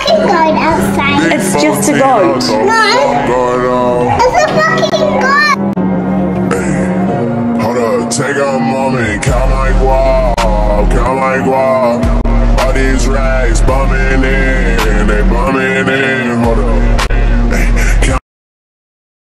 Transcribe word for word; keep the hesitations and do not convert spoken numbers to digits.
fucking goat outside. It's just a goat. No. It's a fucking goat. Hey, hold up, take a moment, count like wow, count like wow. All these rags bumming in.